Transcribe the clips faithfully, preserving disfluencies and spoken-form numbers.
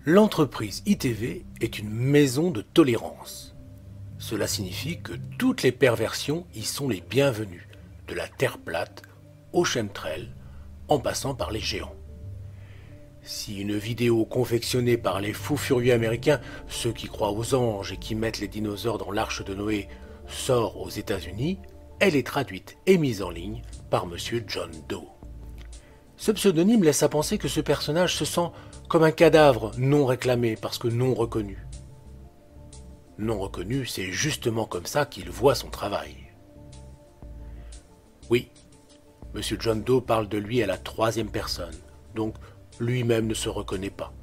L'entreprise I T V est une maison de tolérance. Cela signifie que toutes les perversions y sont les bienvenues, de la terre plate aux chemtrails, en passant par les géants. Si une vidéo confectionnée par les fous furieux américains, ceux qui croient aux anges et qui mettent les dinosaures dans l'arche de Noé, sort aux États-Unis, elle est traduite et mise en ligne par Monsieur John Doe. Ce pseudonyme laisse à penser que ce personnage se sent comme un cadavre non réclamé parce que non reconnu. Non reconnu, c'est justement comme ça qu'il voit son travail. Oui, Monsieur John Doe parle de lui à la troisième personne, donc lui-même ne se reconnaît pas.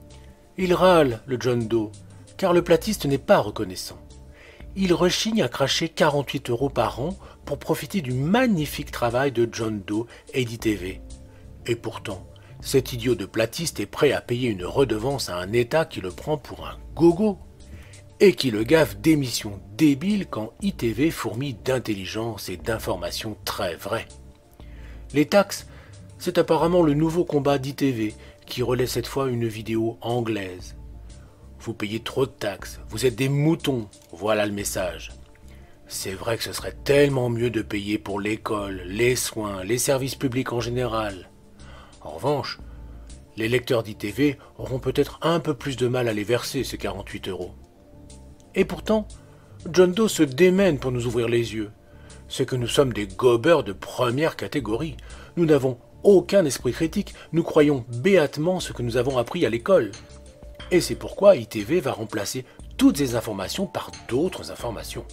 Il râle, le John Doe, car le platiste n'est pas reconnaissant. Il rechigne à cracher quarante-huit euros par an pour profiter du magnifique travail de John Doe et d'I T V. Et pourtant, cet idiot de platiste est prêt à payer une redevance à un État qui le prend pour un gogo et qui le gave d'émissions débiles quand I T V fourmille d'intelligence et d'informations très vraies. Les taxes, c'est apparemment le nouveau combat d'I T V qui relaie cette fois une vidéo anglaise. Vous payez trop de taxes, vous êtes des moutons, voilà le message. C'est vrai que ce serait tellement mieux de payer pour l'école, les soins, les services publics en général. En revanche, les lecteurs d'I T V auront peut-être un peu plus de mal à les verser, ces quarante-huit euros. Et pourtant, John Doe se démène pour nous ouvrir les yeux. C'est que nous sommes des gobeurs de première catégorie. Nous n'avons aucun esprit critique, nous croyons béatement ce que nous avons appris à l'école. Et c'est pourquoi I T V va remplacer toutes ces informations par d'autres informations.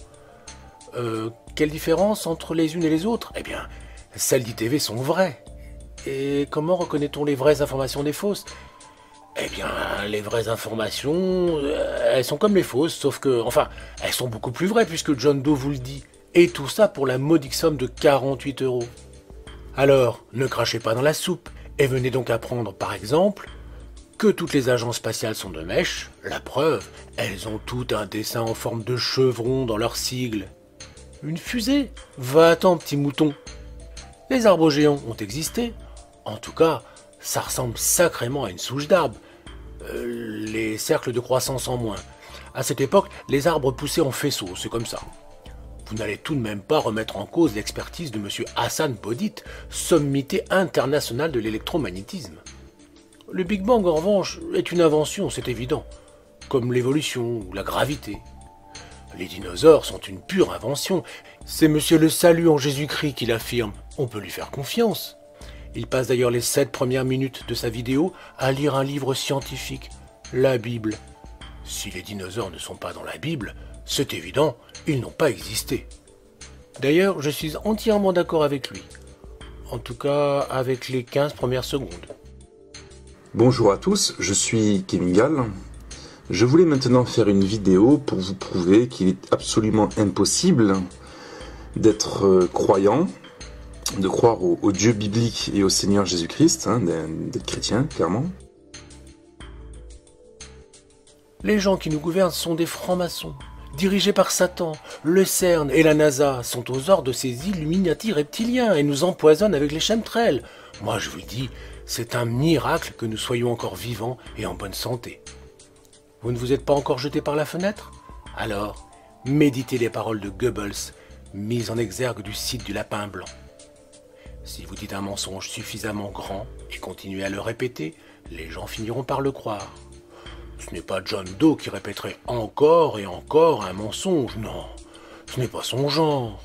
Euh, quelle différence entre les unes et les autres? Eh bien, celles d'I T V sont vraies. Et comment reconnaît-on les vraies informations des fausses? Eh bien, les vraies informations, elles sont comme les fausses, sauf que, enfin, elles sont beaucoup plus vraies puisque John Doe vous le dit. Et tout ça pour la modique somme de quarante-huit euros. Alors, ne crachez pas dans la soupe et venez donc apprendre, par exemple, que toutes les agences spatiales sont de mèche. La preuve, elles ont tout un dessin en forme de chevron dans leur sigle. Une fusée? Va-t'en, petit mouton. Les arbres géants ont existé. En tout cas, ça ressemble sacrément à une souche d'arbre. Euh, les cercles de croissance en moins. À cette époque, les arbres poussaient en faisceaux, c'est comme ça. Vous n'allez tout de même pas remettre en cause l'expertise de M. Hassan Bodit, sommité internationale de l'électromagnétisme. Le Big Bang, en revanche, est une invention, c'est évident, comme l'évolution ou la gravité. Les dinosaures sont une pure invention. C'est Monsieur le Salut en Jésus-Christ qui l'affirme. On peut lui faire confiance. Il passe d'ailleurs les sept premières minutes de sa vidéo à lire un livre scientifique, la Bible. Si les dinosaures ne sont pas dans la Bible, c'est évident, ils n'ont pas existé. D'ailleurs, je suis entièrement d'accord avec lui. En tout cas, avec les quinze premières secondes. Bonjour à tous, je suis Kevin Gall. Je voulais maintenant faire une vidéo pour vous prouver qu'il est absolument impossible d'être euh, croyant, de croire au, au Dieu biblique et au Seigneur Jésus-Christ, hein, d'être chrétien, clairement. Les gens qui nous gouvernent sont des francs-maçons, dirigés par Satan. Le CERN et la NASA sont aux ordres de ces Illuminati reptiliens et nous empoisonnent avec les chemtrails. Moi, je vous le dis, c'est un miracle que nous soyons encore vivants et en bonne santé. Vous ne vous êtes pas encore jeté par la fenêtre? Alors, méditez les paroles de Goebbels, mises en exergue du site du Lapin Blanc. Si vous dites un mensonge suffisamment grand et continuez à le répéter, les gens finiront par le croire. Ce n'est pas John Doe qui répéterait encore et encore un mensonge, non, ce n'est pas son genre.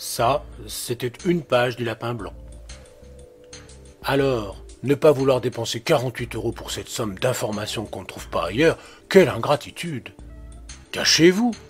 Ça, c'était une page du Lapin Blanc. Alors, ne pas vouloir dépenser quarante-huit euros pour cette somme d'informations qu'on ne trouve pas ailleurs, quelle ingratitude! Cachez-vous!